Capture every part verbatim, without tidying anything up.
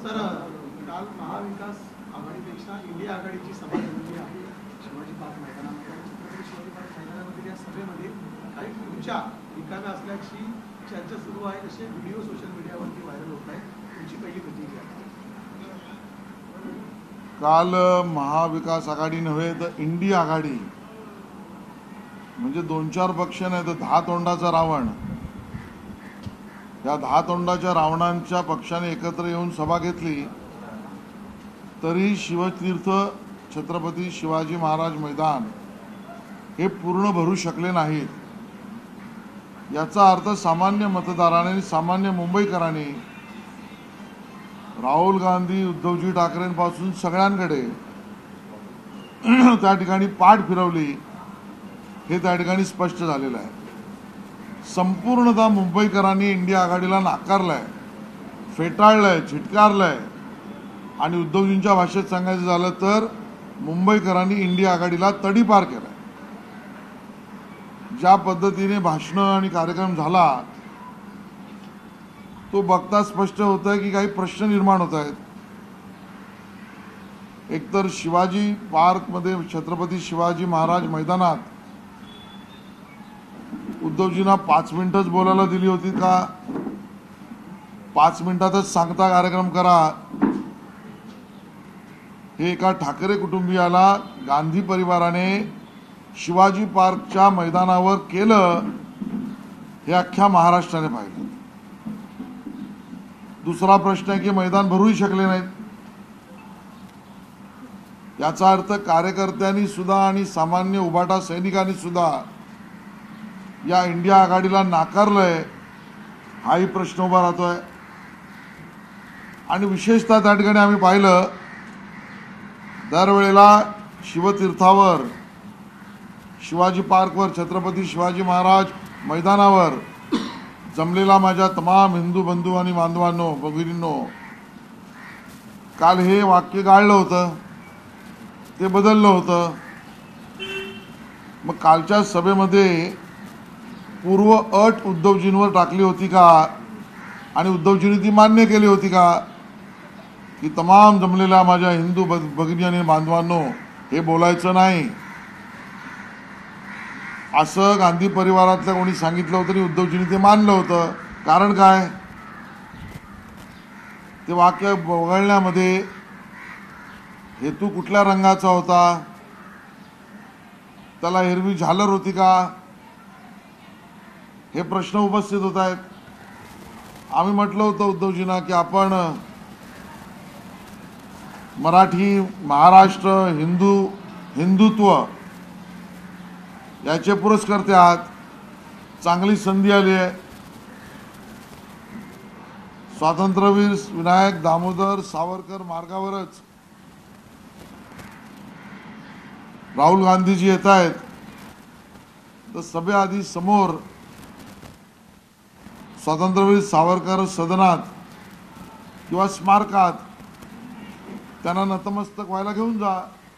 Sir, काल महाविकास आघाडीपेक्षा India आघाडीची सभा झालेली आहे शिवाजी पार्क मैदानामध्ये. छत्रपती शिवाजी पार्क मैदानामध्ये या सभेमध्ये काही खुर्च्या रिकाम्या असल्याची चर्चा सुरू आहे. असे व्हिडिओ सोशल मीडियावरती व्हायरल होत आहेत. तुमची पहिली प्रतिक्रिया? काल महाविकास आघाडी नव्हे तर इंडिया आघाडी म्हणजे दोन चार पक्ष नाही तर दहा तोंडाचा रावण, या दहा तोंडाच्या रावणांच्या पक्षाने एकत्र येऊन सभा घेतली तरी शिवतीर्थ छत्रपती शिवाजी महाराज मैदान हे पूर्ण भरू शकले नाहीत. याचा अर्थ सामान्य मतदारांनी, सामान्य मुंबईकरांनी राहुल गांधी, उद्धवजी ठाकरेंपासून सगळ्यांकडे त्या ठिकाणी पाठ फिरवली हे त्या ठिकाणी स्पष्ट झालेलं आहे. संपूर्णतः मुंबईकरांनी इंडिया आघाडीला नाकारलंय, फेटाळलंय, झिटकारलंय. आणि उद्धवजींच्या भाषेत सांगायचं झालं तर मुंबईकरांनी इंडिया आघाडीला तडीपार केलाय. ज्या पद्धतीने भाषणं आणि कार्यक्रम झाला तो बघता स्पष्ट होत आहे की काही प्रश्न निर्माण होत आहेत. एकतर शिवाजी पार्कमध्ये छत्रपती शिवाजी महाराज मैदानात उद्धवजींना पाच मिनिटच बोलायला दिली होती का? पाच मिनिटातच सांगता कार्यक्रम करा हे एका ठाकरे कुटुंबियाला गांधी परिवाराने शिवाजी पार्कच्या मैदानावर केलं हे अख्ख्या महाराष्ट्राने पाहिलं. दुसरा प्रश्न आहे की मैदान भरूही शकले नाहीत. याचा अर्थ कार्यकर्त्यांनी सुद्धा आणि सामान्य उभाटा सैनिकांनी सुद्धा या इंडिया आघाडीला नाकारलंय हाही प्रश्न उभा राहतोय. आणि विशेषतः त्या ठिकाणी आम्ही पाहिलं दरवेळेला शिवतीर्थावर, शिवाजी पार्कवर, छत्रपती शिवाजी महाराज मैदानावर जमलेला माझ्या तमाम हिंदू बंधू आणि बांधवांनो, भगिनींनो, काल हे वाक्य गाळलं होतं, ते बदललं होतं. मग कालच्या सभेमध्ये पूर्व अट उद्धवजींवर टाकली होती का आणि उद्धवजींनी ती मान्य केली होती का की तमाम जमलेल्या माझ्या हिंदू भगिनी आणि बांधवांनो हे बोलायचं नाही असं गांधी परिवारातल्या कोणी सांगितलं होतं आणि उद्धवजींनी ते मानलं होतं. कारण काय? ते वाक्य वगळण्यामध्ये हेतू कुठल्या रंगाचा होता? त्याला हिरवी झालर होती का? हे प्रश्न उपस्थित होत आहेत. आम्ही म्हटलं होतं उद्धवजींना की आपण मराठी, महाराष्ट्र, हिंदू, हिंदुत्व याचे पुरस्कर्ते आहात. चांगली संधी आली आहे. स्वातंत्र्यवीर विनायक दामोदर सावरकर मार्गावरच राहुल गांधीजी येत आहेत तर सभेआधी समोर स्वातंत्र्यवीर सावरकर सदनात किंवा स्मारकात त्यांना नतमस्तक व्हायला घेऊन जा.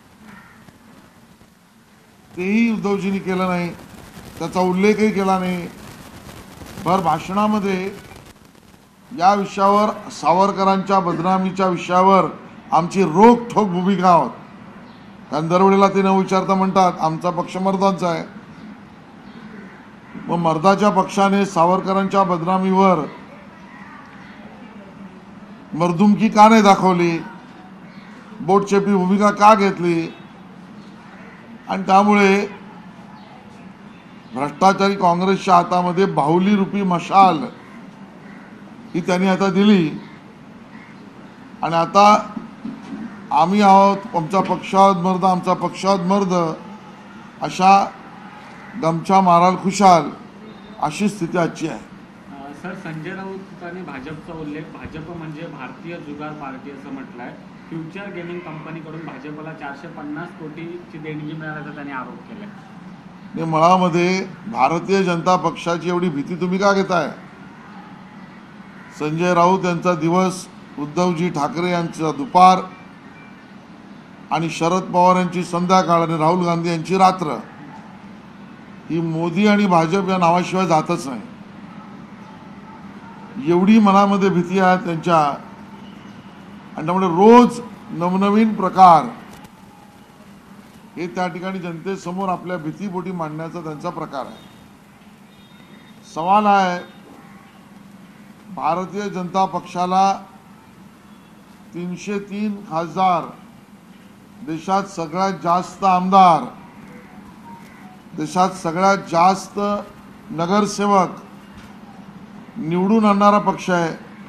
तेही उद्धवजींनी केलं नाही, त्याचा उल्लेखही केला नाही. भर भाषणामध्ये या विषयावर, सावरकरांच्या बदनामीच्या विषयावर आमची रोखठोक भूमिका आहोत. कारण दरवेळेला ते न विचारता म्हणतात आमचा पक्ष मर्दांचा आहे. मग मर्दाच्या पक्षाने सावरकरांच्या बदनामीवर मर्दुमकी का नाही दाखवली? बोटचेपी भूमिका का घेतली? आणि त्यामुळे भ्रष्टाचारी काँग्रेसच्या हातामध्ये बाहुली रूपी मशाल ही त्यांनी आता दिली. आणि आता आम्ही आहोत, आमचा पक्षात मर्द, आमचा पक्षात मर्द अशा गमछा माराल खुशाल अशी स्थिती आजची आहे. सर, संजय राऊतांनी भाजपचा उल्लेख, भाजप म्हणजे भारतीय जुगार पार्टी असं म्हटलंय. फ्युचर गेमिंग कंपनीकडून भाजपला चारशे पन्नास कोटीची देणगी मिळाल्याचा त्यांनी आरोप केलाय. मुळामध्ये भारतीय जनता पक्षाची एवढी भीती तुम्ही का घेताय? संजय राऊत यांचा दिवस, उद्धवजी ठाकरे यांचा दुपार आणि शरद पवार यांची संध्याकाळ आणि राहुल गांधी यांची रात्र ही मोदी आणि भाजप या नावाशिवाय जातच नाही. एवढी मनामध्ये भीती आहे त्यांच्या आणि त्यामुळे रोज नवनवीन प्रकार हे त्या ठिकाणी जनतेसमोर आपल्या भीतीपोटी मांडण्याचा त्यांचा प्रकार आहे. सवाल आहे, भारतीय जनता पक्षाला तीनशे तीन खासदार, देशात सगळ्यात जास्त आमदार, देशात सगळ्यात जास्त नगरसेवक निवडून आणणारा पक्ष आहे.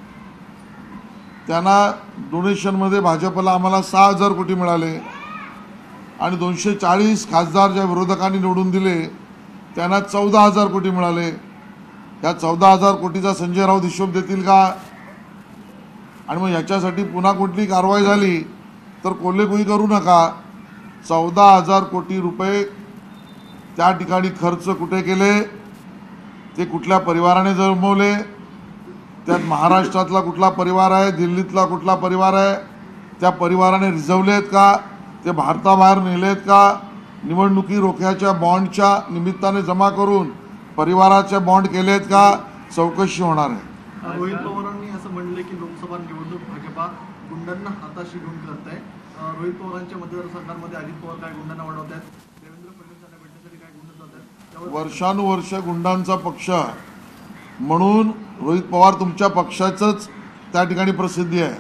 त्यांना डोनेशनमध्ये भाजपला आम्हाला सहा हजार कोटी मिळाले आणि दोनशे चाळीस खासदार ज्या विरोधकांनी निवडून दिले त्यांना चौदा हजार कोटी मिळाले. या चौदा हजार कोटीचा संजय राऊत हिशोब देतील का? आणि मग याच्यासाठी पुन्हा कुठली कारवाई झाली तर कोल्हेकुई करू नका. चौदा हजार कोटी रुपये त्या ठिकाणी खर्च कुठे केले, ते कुठल्या परिवाराने जमवले, त्यात महाराष्ट्रातला कुठला परिवार आहे, दिल्लीतला कुठला परिवार आहे, त्या परिवाराने रिझवलेत का, ते भारताबाहेर नेलेत का, निवडणुकी रोख्याच्या बॉन्डच्या निमित्ताने जमा करून परिवाराचे बॉन्ड केलेत का, चौकशी होणार आहे. रोहित पवारांनी असं म्हणले की लोकसभा निवडणूक भाजपा गुंडांना हाताशी घेऊन करत आहे. रोहित पवारांच्या मतदारसंघांमध्ये अजित पवार काय गुंडांना वाढवत आहेत, देवेंद्र फडणवीस यांना भेटण्यासाठी काय गुंड जात आहेत. वर्षानुवर्ष गुंडांचा पक्ष म्हणून रोहित पवार तुमच्या पक्षाचंच त्या ठिकाणी प्रसिद्धी आहे.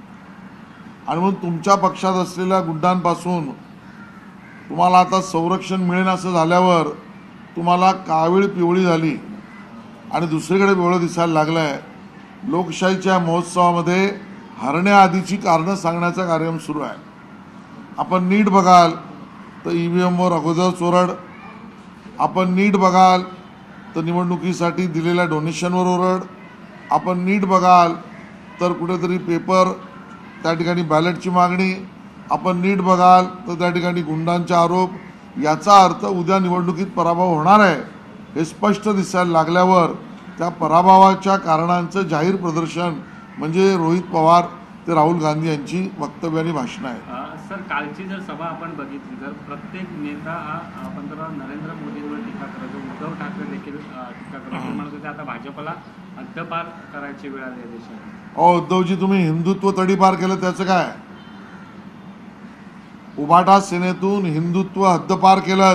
आणि म्हणून तुमच्या पक्षात असलेल्या गुंडांपासून तुम्हाला आता संरक्षण मिळेल असं झाल्यावर तुम्हाला कावीळ पिवळी झाली आणि दुसरीकडे पिवळं दिसायला लागलं आहे. लोकशाहीच्या महोत्सवामध्ये हरण्याआधीची कारणं सांगण्याचा कार्यक्रम सुरू आहे. आपण नीट बघाल तर ई व्ही एमवर अगोदर चोरड, आपण नीट बघाल तर निवडणुकीसाठी दिलेल्या डोनेशनवर ओरड, आपण नीट बघाल तर कुठेतरी पेपर त्या ठिकाणी बॅलेटची मागणी, आपण नीट बघाल तर त्या ठिकाणी गुंडांचे आरोप. याचा अर्थ उद्या निवडणुकीत पराभव होणार आहे हे स्पष्ट दिसायला लागल्यावर त्या पराभवाच्या कारणांचं जाहीर प्रदर्शन म्हणजे रोहित पवार ते राहुल गांधी यांची वक्तव्य आणि भाषणं आहेत. सर, कालची जर सभा आपण बघितली तर प्रत्येक नेता हा पंतप्रधान नरेंद्र मोदींवर टीका करतो, उद्धव ठाकरे देखील टीका करतो, म्हणत होते आता भाजपला हद्दपार करायची वेळ आली आहे देशात. अहो उद्धवजी, तुम्ही हिंदुत्व तडीपार केलं त्याचं काय? उभाटा सेनेतून हिंदुत्व हद्दपार केलं,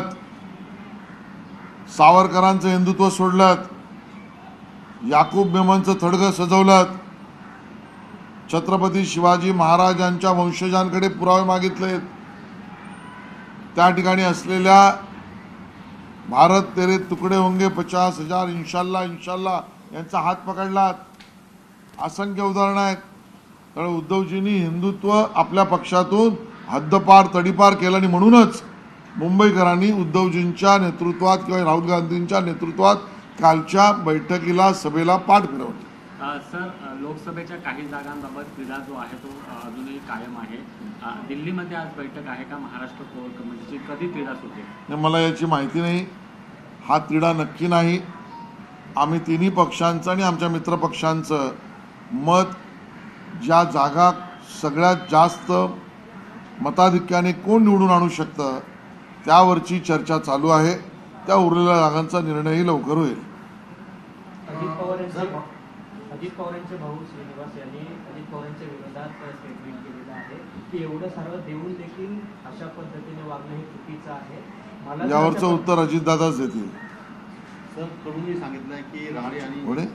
सावरकरांचं हिंदुत्व सोडलं, याकूब मेमनचं थडगं सजवलं, छत्रपती शिवाजी महाराजांच्या वंशजांकडे पुरावे मागितलेत, त्या ठिकाणी असलेल्या भारत तेरे तुकडे होंगे पचास हजार इन्शाल्लाह इन्शाल्लाह यांचा हात पकडलात. असंख्य उदाहरणं आहेत. त्यामुळे उद्धवजींनी हिंदुत्व आपल्या पक्षातून हद्दपार तडीपार केलं आणि म्हणूनच मुंबईकरांनी उद्धवजींच्या नेतृत्वात किंवा राहुल गांधींच्या नेतृत्वात कालच्या बैठकीला सभेला पाठ फिरवली. सर, लोकसभेच्या काही जागांबाबत तिढा जो आहे तो अजूनही कायम आहे. दिल्लीमध्ये आज बैठक आहे का महाराष्ट्र कोर कमिटीची? कधी तिढा सुटेल? मला याची माहिती नाही. हा तिढा नक्की नाही. आम्ही तिन्ही पक्षांचं आणि आमच्या मित्र पक्षांचं मत, ज्या जागा सगळ्यात जास्त मताधिक्याने कोण निवडून आणू शकतं त्यावरची चर्चा चालू आहे. त्या उरलेल्या जागांचा निर्णयही लवकर होईल. अजित पवारांचे अजित पवारांचे भाऊ श्रीनिवास यांनी अजित पवारांच्या विरोधात स्टेटमेंट केलेलं आहे की एवढं सर्व देऊन देखील अशा पद्धतीने वागणं हे चुकीचं आहे. मला यावरचं उत्तर अजितदादाच देतील. सर, कडूंनी सांगितलंय की राणे आणि पुढे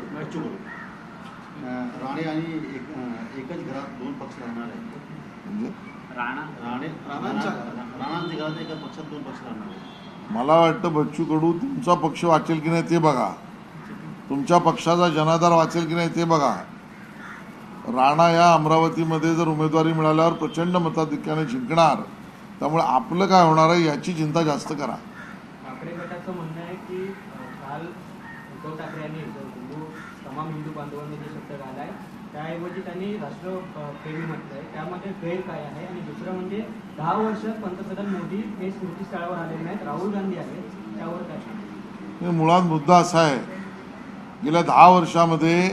राणे आणि एक एकच घरात दोन पक्ष राहणार आहेत. म्हणजे राणा राणे राणांच्या राणांच्या घरात एका पक्षात दोन पक्ष राहणार आहेत. मला वाटतं बच्चू कडू तुमचा पक्ष वाचेल की नाही ते बघा, तुमच्या पक्षाचा जनाधार वाचेल की नाही ते बघा. राणा या अमरावतीमध्ये जर उमेदवारी मिळाल्यावर प्रचंड मताधिक्याने जिंकणार, त्यामुळे आपलं काय होणार आहे याची चिंता जास्त करा. ठाकरे गटाचं म्हणणं आहे की काल उद्धव ठाकरे यांनी हिंदू तमाम हिंदू बांधवांनी जे शब्द घालाय त्याऐवजी त्यांनी राष्ट्रप्रेमी म्हटलंय, त्यामध्ये गैर काय आहे? आणि दुसरं म्हणजे दहा वर्ष पंतप्रधान मोदी हे स्मृतीस्थळावर आलेले नाहीत, राहुल गांधी आहेत, त्यावर काय? मुळात मुद्दा असा आहे, गेल्या दहा वर्षामध्ये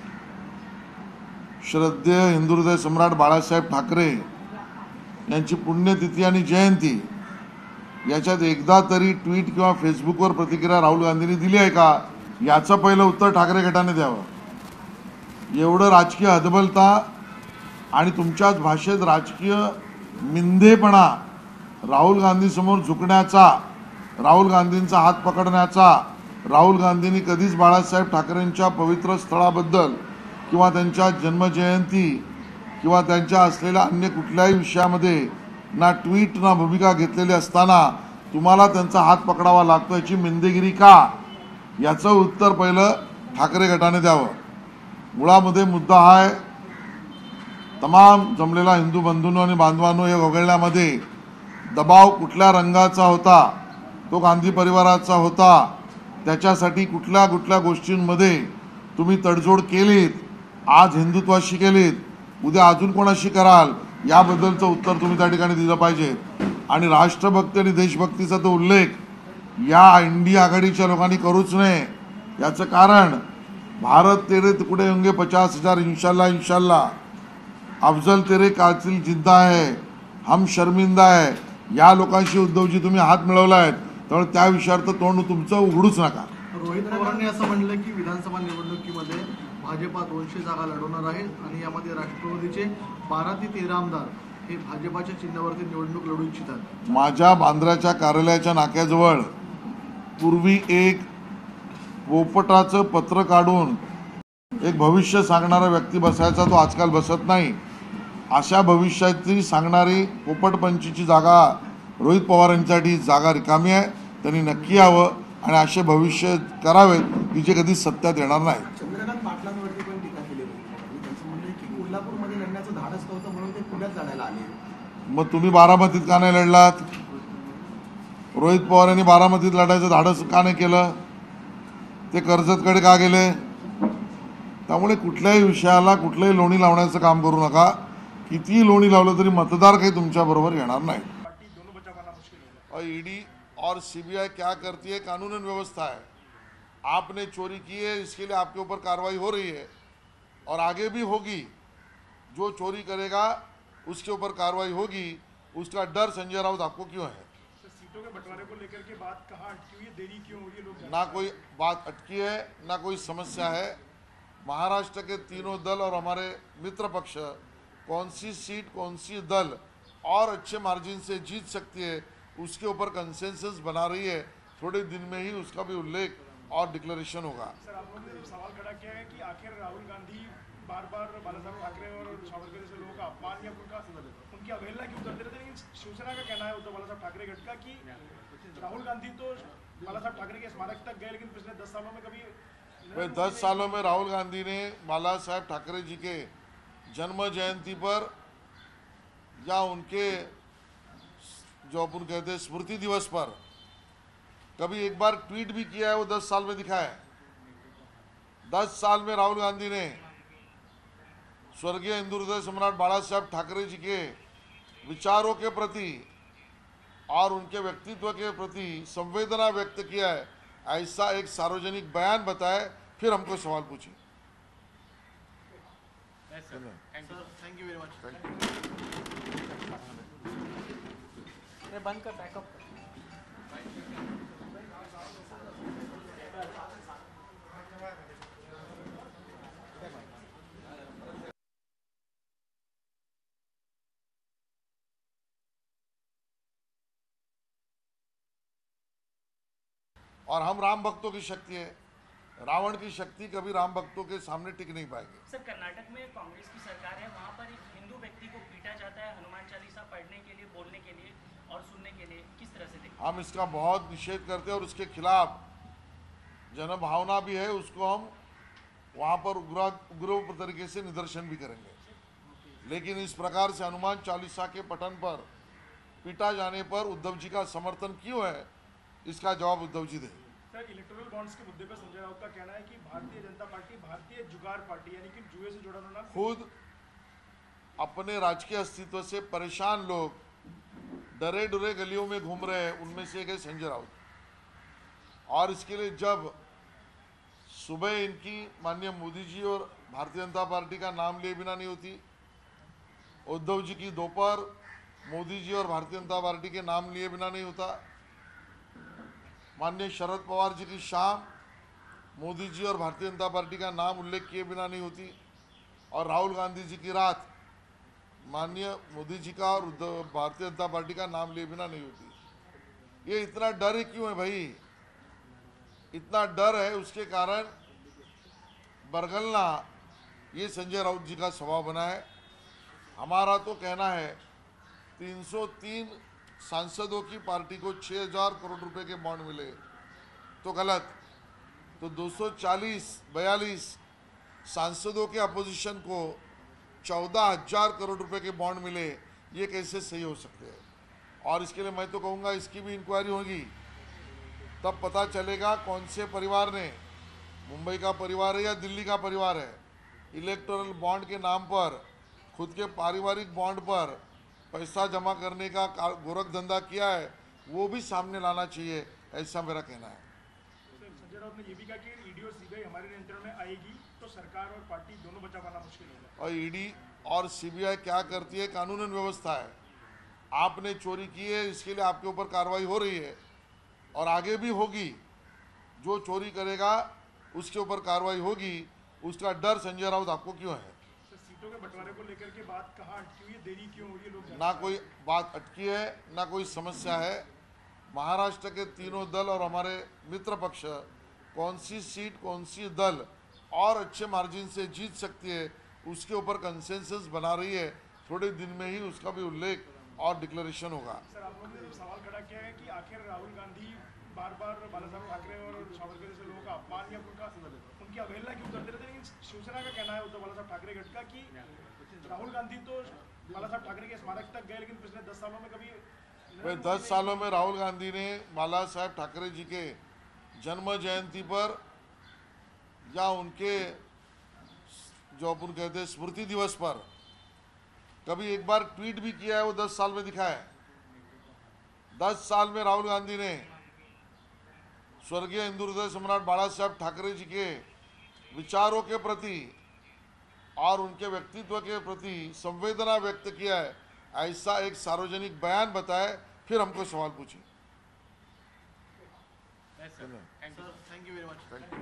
श्रद्धेय हिंदुहृदय सम्राट बाळासाहेब ठाकरे यांची पुण्यतिथी आणि जयंती याच्यात एकदा तरी ट्विट किंवा फेसबुकवर प्रतिक्रिया राहुल गांधींनी दिली आहे का, याचं पहिलं उत्तर ठाकरे गटाने द्यावं. एवढं राजकीय हतबलता आणि तुमच्याच भाषेत राजकीय मिंधेपणा, राहुल गांधीसमोर झुकण्याचा, राहुल गांधींचा हात पकडण्याचा, राहुल गांधींनी कधीच बाळासाहेब ठाकरेंच्या पवित्र स्थळाबद्दल किंवा त्यांच्या जन्मजयंती किंवा त्यांच्या असलेल्या अन्य कुठल्याही विषयामध्ये ना ट्विट ना भूमिका घेतलेली असताना तुम्हाला त्यांचा हात पकडावा लागतो, याची मिंदेगिरी का? याचं उत्तर पहिलं ठाकरे गटाने द्यावं. मुळामध्ये मुद्दा हा आहे, तमाम जमलेला हिंदू बंधूंनो आणि बांधवांनो, हे वगळण्यामध्ये दबाव कुठल्या रंगाचा होता, तो गांधी परिवाराचा होता. त्याच्यासाठी कुठल्या कुठल्या गोष्टींमध्ये तुम्ही तडजोड केलीत, आज हिंदुत्वाशी केलीत, उद्या अजून कोणाशी कराल, याबद्दलचं उत्तर तुम्ही त्या ठिकाणी दिलं पाहिजे. आणि राष्ट्रभक्ती आणि देशभक्तीचा तो उल्लेख या इंडिया आघाडीच्या लोकांनी करूच नये. याचं कारण, भारत तेरे तुकडे होंगे पचास हजार इंशाल्लाह इंशाल्लाह, अफजल तेरे कातिल जिंदा है, हम शर्मिंदा है, या लोकांशी उद्धवजी तुम्ही हात मिळवलायत, त्यामुळे त्या विषयावर तोंड तुमचं उघडूच नका. रोहित पवारांनी असं म्हणलं की विधानसभा निवडणुकीमध्ये भाजपा दोनशे जागा लढवणार आहे आणि यामध्ये राष्ट्रवादीचे बारा ते तेरा आमदार हे भाजपाच्या चिन्हावरती निवडणूक लढू इच्छितात. माझ्या बांद्राच्या कार्यालयाच्या नाक्याजवळ पूर्वी एक पोपटाचं पत्र काढून एक भविष्य सांगणारा व्यक्ती बसायचा, तो आजकाल बसत नाही. अशा भविष्याची सांगणारी पोपटपंचीची जागा रोहित पवारांसाठी जागा रिकामी आहे. त्यांनी नक्की यावं आणि असे भविष्य करावेत की जे कधी सत्यात येणार नाही. चंद्रकांत पाटलांवरती पण टीका केली होती. त्यांचं म्हणणं आहे की कोल्हापूरमध्ये लढण्याचं धाडस नव्हतं म्हणून ते पुण्यात लढायला आले. मग तुम्ही बारामतीत का नाही लढलात? रोहित पवार यांनी बारामतीत लढायचं धाडस का नाही केलं? ते कर्जतकडे का गेले? त्यामुळे कुठल्याही विषयाला कुठल्याही लोणी लावण्याचं काम करू नका. कितीही लोणी लावलं तरी मतदार काही तुमच्या बरोबर येणार नाही. ईडी और सीबीआई क्या करती है? कानूनन व्यवस्था है. आपने चोरी की है, इसके लिए आपके ऊपर कार्रवाई हो रही है और आगे भी होगी. जो चोरी करेगा उसके ऊपर कार्रवाई होगी. उसका डर संजय राउत आपको क्यों है? सीटों के बंटवारे को लेकर के बात कहाँ अटकी हुई है, देरी क्यों हो रही है? लोग ना कोई बात अटकी है, ना कोई समस्या है. महाराष्ट्र के तीनों दल और हमारे मित्र पक्ष कौन सी सीट कौन सी दल और अच्छे मार्जिन से जीत सकती है, उसके ऊपर कंसेंसस बना रही है. थोड़े दिन में ही उसका भी उल्लेख और डिक्लेरेशन होगा. सर, आप लोगों ने सवाल खड़ा किया है कि आखिर राहुल गांधी बार बार बालासाहेब ठाकरे और सावरकर जैसे लोगों का अपमान या उनका उनकी अवहेलना क्यों करते रहते हैं? लेकिन शिवसेना का कहना है, उद्धव बालासाहेब ठाकरे गट का, कि राहुल गांधी तो बालासाहेब ठाकरे के स्मारक तक गए, लेकिन पिछले दस सालों में कभी भाई दस सालों में राहुल गांधी ने बाला साहेब ठाकरे जी के जन्म जयंती पर या उनके जो अपन कहते हैं स्मृति दिवस पर कभी एक बार ट्वीट भी किया है? वो दस साल में दिखा है? दस साल में राहुल गांधी ने स्वर्गीय हिंदू हृदय सम्राट बाला साहेब ठाकरे जी के विचारों के प्रति और उनके व्यक्तित्व के प्रति संवेदना व्यक्त किया है, ऐसा एक सार्वजनिक बयान बताए, फिर हमको सवाल पूछिए. Thank you very much. बंद कर, बॅकअप कर. और हम राम भक्तों की शक्ति है. रावण की शक्ति कभी राम भक्तों के सामने टिक नहीं पाएगी. सर, कर्नाटक में कांग्रेस की सरकार है, वहाँ पर एक हिंदू व्यक्ति को पीटा जाता है हनुमान चालीसा पढ़ने के लिए, बोलने के लिए और सुनने के लिए. किस तरह से देखते हैं? हम इसका बहुत निषेध करते हैं और उसके खिलाफ जनभावना भी है. उसको हम वहाँ पर उग्र उग्र तरीके से निदर्शन भी करेंगे. लेकिन इस प्रकार से हनुमान चालीसा के पठन पर पीटा जाने पर उद्धव जी का समर्थन क्यों है, इसका जवाब उद्धव जी दें. सर, इलेक्टोरल बॉन्ड्स के मुद्दे पर संजय राउत का कहना है कि भारतीय जनता पार्टी भारतीय जुगाड़ पार्टी, यानी कि जुए से जुड़ा होना. खुद अपने राजकीय अस्तित्व से परेशान लोग डरे डरे गलियों में घूम रहे हैं, उनमें से एक है संजय राउत. और इसके लिए जब सुबह इनकी माननीय मोदी जी और भारतीय जनता पार्टी का नाम लिए बिना नहीं होती, उद्धव जी की दोपहर मोदी जी और भारतीय जनता पार्टी के नाम लिए बिना नहीं होता, माननीय शरद पवार जी की शाम मोदी जी और भारतीय जनता पार्टी का नाम उल्लेख किए बिना नहीं होती, और राहुल गांधी जी की रात माननीय मोदी जी का और उद्धव भारतीय जनता पार्टी का नाम लिए बिना नहीं होती। ये इतना डर ही क्यों है भाई? इतना डर है, उसके कारण बरगलना ये संजय राउत जी का स्वभाव बना है। हमारा तो कहना है तीन सौ तीन सांसदों की पार्टी को छह हज़ार करोड़ रुपए के बॉन्ड मिले तो गलत, तो दो सौ चालीस बयालीस सांसदों के अपोजिशन को चौदह हजार करोड़ रुपए के बॉन्ड मिले, ये कैसे सही हो सकते हैं? और इसके लिए मैं तो कहूँगा इसकी भी इंक्वायरी होगी, तब पता चलेगा कौन से परिवार ने, मुंबई का परिवार है या दिल्ली का परिवार है, इलेक्टोरल बॉन्ड के नाम पर, खुद के पारिवारिक बॉन्ड पर पैसा जमा करने का गोरख धंधा किया है, वो भी सामने लाना चाहिए, ऐसा मेरा कहना है। संजय राउत ने ये भी कहा कि ईडी और सीबीआई हमारे नियंत्रण में आएगी तो सरकार और पार्टी दोनों बचा पाना मुश्किल होगा। और ईडी और सीबीआई क्या करती है? कानूनन व्यवस्था है। आपने चोरी की है, इसके लिए आपके ऊपर कार्रवाई हो रही है और आगे भी होगी। जो चोरी करेगा उसके ऊपर कार्रवाई होगी। उसका डर संजय राउत आपको क्यों है? सर, सीटों के बंटवारे को लेकर के बात कहाँ अटकी हुई है, देरी क्यों हो रही है? लोग ना कोई बात अटकी है, ना कोई समस्या है। महाराष्ट्र के तीनों दल और हमारे मित्र पक्ष कौन सी सीट, कौन सी दल और अच्छे मार्जिन से जीत सकती है, उसके ऊपर कंसेंसस बना रही है। थोड़े दिन में ही उसका भी उल्लेख और डिक्लेरेशन होगा। सर, आप लोगों ने सवाल खड़ा किया है कि आखिर राहुल गांधी बार बार बाला साहब ठाकरे और सावरकर जैसे लोगों का अपमान या उनका उनकी अवहेलना क्यों करते रहते हैं? लेकिन शिवसेना का कहना है उद्धव बाला साहब ठाकरे गट का कि राहुल गांधी तो बाला साहब ठाकरे के स्मारक तक गए, लेकिन पिछले दस सालों में कभी भाई दस सालों में राहुल गांधी ने बाला साहब ठाकरे जी के जन्म जयंती पर या उनके जो अपन कहते हैं स्मृति दिवस पर कभी एक बार ट्वीट भी किया है? वो दस साल में दिखा है? दस साल में राहुल गांधी ने स्वर्गीय हिंदू हृदय सम्राट बाला साहब ठाकरे जी के विचारों के प्रति और उनके व्यक्तित्व के प्रति संवेदना व्यक्त किया है, ऐसा एक सार्वजनिक बयान बताए, फिर हमको सवाल पूछे। Yes, sir. Thank you. Thank you very much. Thank you.